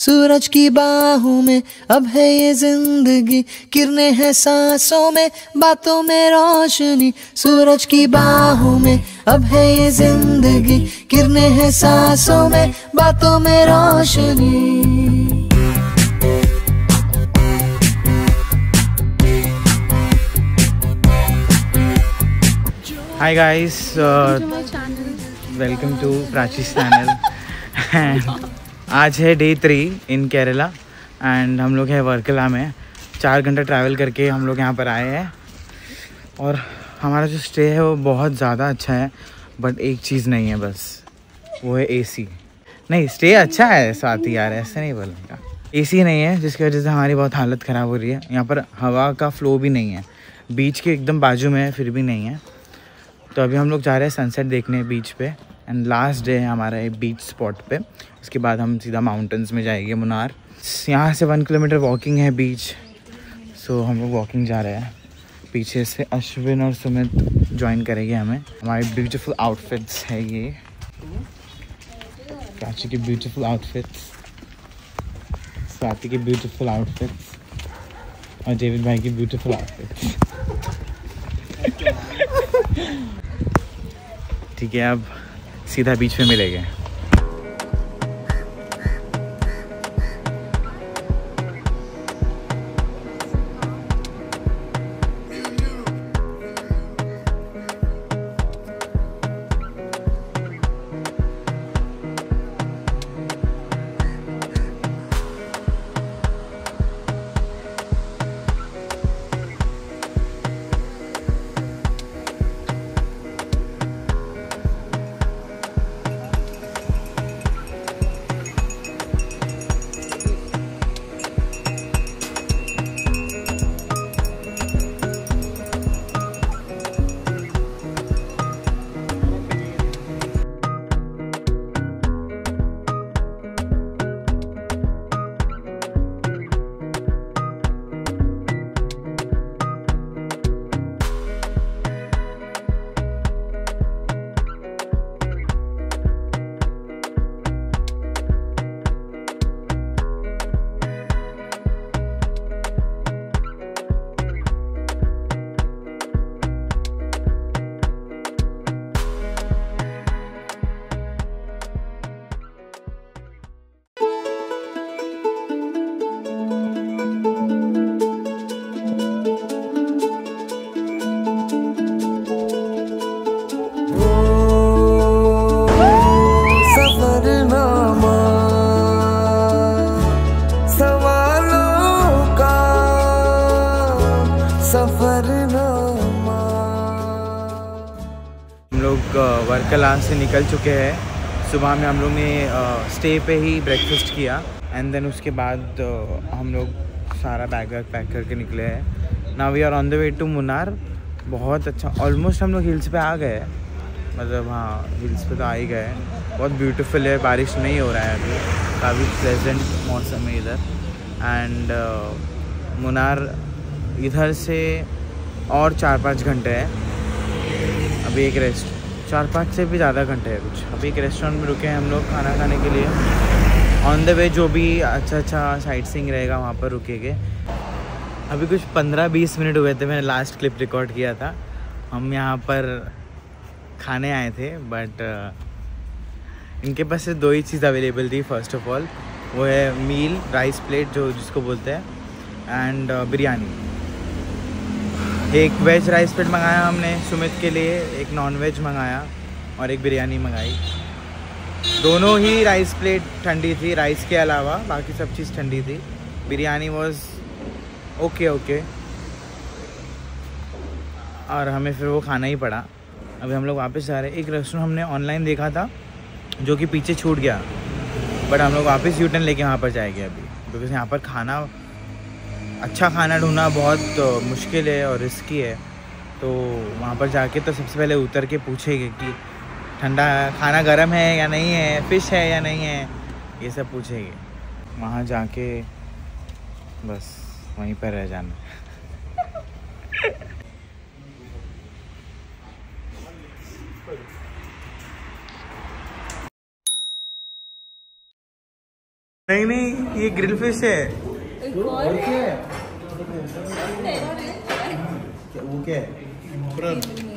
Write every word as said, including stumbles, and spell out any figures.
सूरज की बाहों में अब है ये जिंदगी, किरणें हैं सांसों में, बातों में रोशनी। सूरज की बाहों में अब है ये जिंदगी, किरणें हैं सांसों में, बातों में रोशनी। Hi guys, uh, welcome to प्राची's channel. आज है day three in Kerala and हम लोग हैं वर्कला में। चार घंटा ट्रैवल करके हम लोग यहाँ पर आए हैं और हमारा जो स्टे है वो बहुत ज़्यादा अच्छा है, बट एक चीज़ नहीं है बस, वो है एसी। नहीं, स्टे अच्छा है स्वाति यार, ऐसे नहीं बोलूँगा। एसी नहीं है जिसकी वजह से हमारी बहुत हालत ख़राब हो रही है। यहाँ पर हवा का फ्लो भी नहीं है, बीच के एकदम बाजू में है फिर भी नहीं है। तो अभी हम लोग जा रहे हैं सनसेट देखने बीच पे, एंड लास्ट डे है हमारा एक बीच स्पॉट पे। उसके बाद हम सीधा माउंटेन्स में जाएंगे मुनार। यहाँ से वन किलोमीटर वॉकिंग है बीच, सो हम लोग वॉकिंग जा रहे हैं। पीछे से अश्विन और सुमित ज्वाइन करेंगे हमें। हमारी ब्यूटीफुल आउटफिट्स है ये, प्राची की ब्यूटीफुल आउटफिट्स, स्वाति की ब्यूटीफुल आउटफिट्स और डेविड भाई की ब्यूटीफुल आउटफिट्स। ठीक है, अब सीधा बीच में मिलेंगे। वर्कला से निकल चुके हैं। सुबह में हम लोग ने स्टे पे ही ब्रेकफास्ट किया एंड देन उसके बाद uh, हम लोग सारा बैग वैग पैक करके निकले हैं। Now we are on the way to Munnar. बहुत अच्छा, ऑलमोस्ट हम लोग हिल्स पे आ गए, मतलब हाँ हिल्स पे तो आ ही गए। बहुत ब्यूटीफुल है, बारिश नहीं हो रहा है अभी, काफ़ी प्लेजेंट मौसम है इधर। एंड uh, मुनार इधर से और चार पाँच घंटे है। अभी एक रेस्ट चार पाँच से भी ज़्यादा घंटे है कुछ। अभी एक रेस्टोरेंट में रुके हैं हम लोग खाना खाने के लिए। ऑन द वे जो भी अच्छा अच्छा साइट सीइंग रहेगा वहाँ पर रुकेंगे। अभी कुछ पंद्रह बीस मिनट हुए थे, मैंने लास्ट क्लिप रिकॉर्ड किया था। हम यहाँ पर खाने आए थे, बट इनके पास से दो ही चीज़ अवेलेबल थी। फर्स्ट ऑफ ऑल वो है मील, राइस प्लेट जो जिसको बोलते हैं, एंड बिरयानी। एक वेज राइस प्लेट मंगाया हमने सुमित के लिए, एक नॉन वेज मंगाया और एक बिरयानी मंगाई। दोनों ही राइस प्लेट ठंडी थी, राइस के अलावा बाकी सब चीज़ ठंडी थी। बिरयानी वाज ओके ओके और हमें फिर वो खाना ही पड़ा। अभी हम लोग वापस जा रहे हैं। एक रेस्टोरेंट हमने ऑनलाइन देखा था जो कि पीछे छूट गया, बट हम लोग वापस यू टर्न लेके वहाँ पर जाएंगे अभी, बिकॉज यहाँ पर खाना अच्छा खाना ढूंढना बहुत मुश्किल है और रिस्की है। तो वहाँ पर जाके तो सबसे पहले उतर के पूछेंगे कि ठंडा खाना गर्म है या नहीं है, फ़िश है या नहीं है, ये सब पूछेंगे। वहाँ जाके बस वहीं पर रह जाना। नहीं नहीं ये ग्रिल फिश है। और क्या है? वो क्या है?